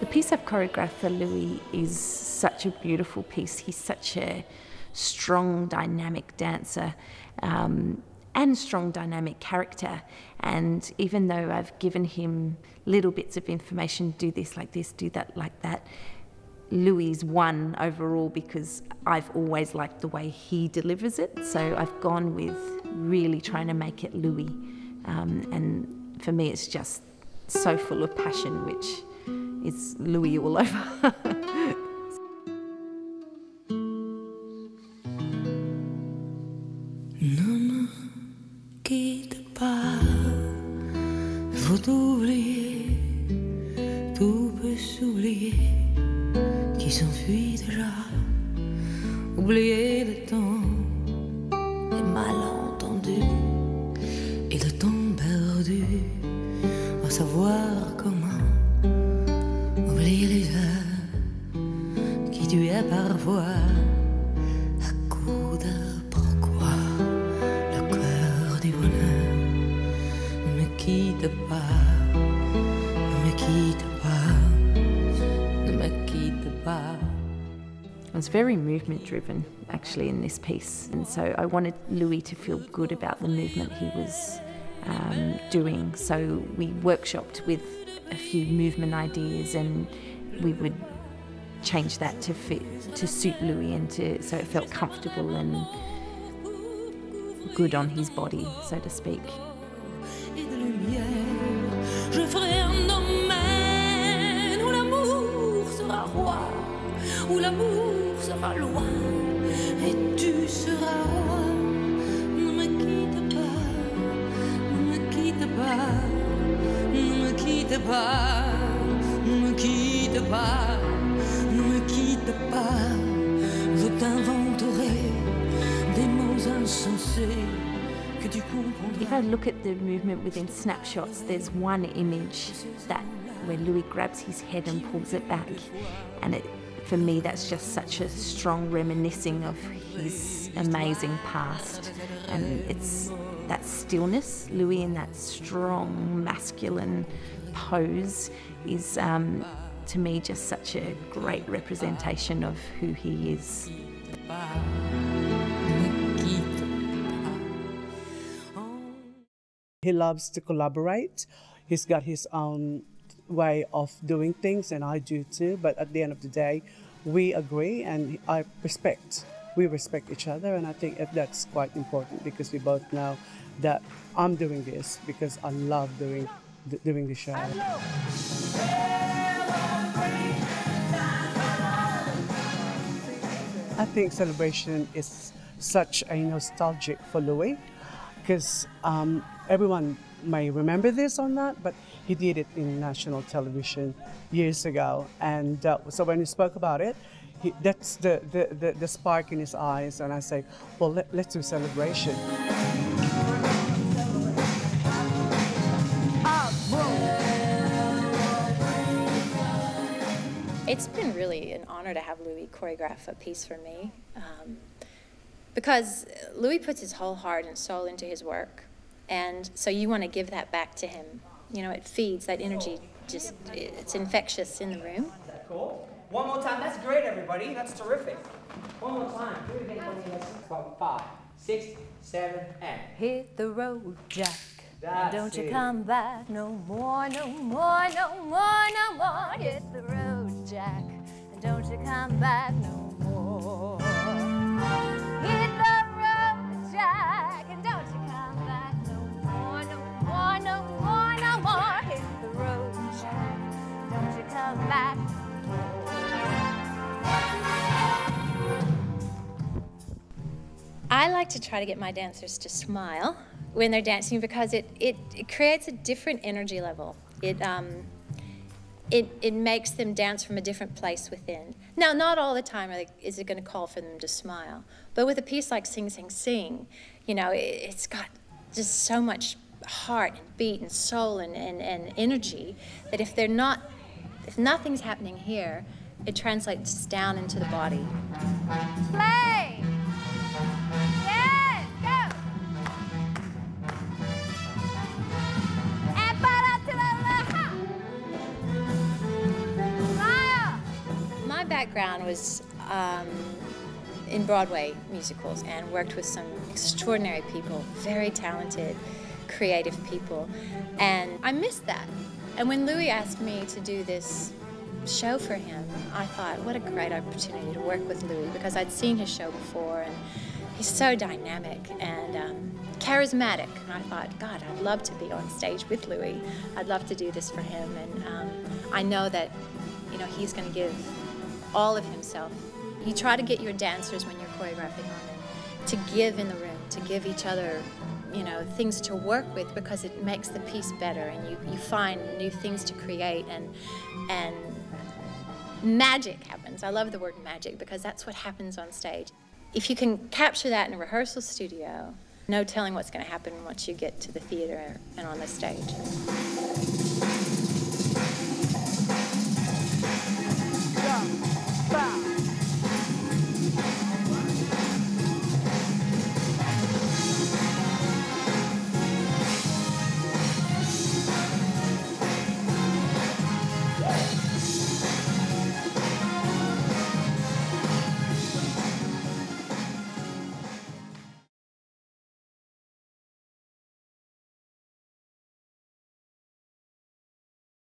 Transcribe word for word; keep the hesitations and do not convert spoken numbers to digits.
The piece I've choreographed for Louis is such a beautiful piece. He's such a strong, dynamic dancer um, and strong, dynamic character. And even though I've given him little bits of information, do this like this, do that like that, Louis won overall because I've always liked the way he delivers it. So I've gone with really trying to make it Louis. Um, and for me, it's just so full of passion, which is Louis all over. Ne me quitte pas, faut oublier, tout peut s'oublier, qui s'enfuit déjà, oublier le temps, les malentendus, et le temps perdu, à savoir comment, oublier les heures, qui tuaient parfois, à coups de pourquoi. Ne me quitte pas, ne me quitte pas, ne me quitte pas. I was very movement driven actually in this piece, and so I wanted Louis to feel good about the movement he was um, doing. So we workshopped with a few movement ideas, and we would change that to fit to suit Louis and to so it felt comfortable and good on his body, so to speak. Je ferai un domaine où l'amour sera roi, où l'amour sera loi, et tu seras roi. Ne me quitte pas, ne me quitte pas, ne me quitte pas, ne me quitte pas, ne me quitte pas. Je t'inventerai des mots insensés que tu comprendras. If I look at the movement within snapshots, there's one image that where Louis grabs his head and pulls it back, and it, for me that's just such a strong reminiscing of his amazing past, and it's that stillness, Louis in that strong masculine pose is um, to me just such a great representation of who he is. He loves to collaborate. He's got his own way of doing things, and I do too. But at the end of the day, we agree, and I respect. We respect each other, and I think that's quite important because we both know that I'm doing this because I love doing doing the show. I think Celebration is such a nostalgic for Louis because um, everyone may remember this or not, but he did it in national television years ago. And uh, so when he spoke about it, he, that's the, the, the, the spark in his eyes. And I say, well, let, let's do Celebration. It's been really an honor to have Louis choreograph a piece for me, um, because Louis puts his whole heart and soul into his work, and so you want to give that back to him. You know, it feeds, that energy, just, it's infectious in the room. Cool. One more time. That's great, everybody. That's terrific. One more time. Do it again. About five, six, seven, and hit the road, Jack. That's Don't you it. come back no more, no more, no more, no more. Hit the road, Jack, and don't you come back no more. Hit the road, Jack, and don't you come back no more, no more, no more, no more. Hit the road, Jack, don't you come back no more. I like to try to get my dancers to smile when they're dancing because it, it, it creates a different energy level. It, um, it, it makes them dance from a different place within. Now, not all the time are they, is it going to call for them to smile, but with a piece like Sing, Sing, Sing, you know, it, it's got just so much heart and beat and soul and, and, and energy that if they're not, if nothing's happening here, it translates down into the body. Play! Yes, go! And para to the left. background was um, in Broadway musicals and worked with some extraordinary people, very talented, creative people, and I missed that. And when Louis asked me to do this show for him, I thought, what a great opportunity to work with Louis, because I'd seen his show before, and he's so dynamic and um, charismatic. And I thought, God, I'd love to be on stage with Louis. I'd love to do this for him, and um, I know that, you know, he's going to give all of himself. You try to get your dancers when you're choreographing on them to give in the room, to give each other, you know, things to work with, because it makes the piece better, and you, you find new things to create, and and magic happens. I love the word magic, because that's what happens on stage. If you can capture that in a rehearsal studio, no telling what's going to happen once you get to the theater and on the stage.